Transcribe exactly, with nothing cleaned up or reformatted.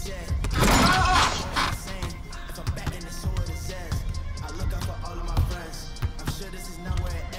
jet. If I'm back in the show, it is yes. I look out for all of my friends. I'm sure this is not where it ends.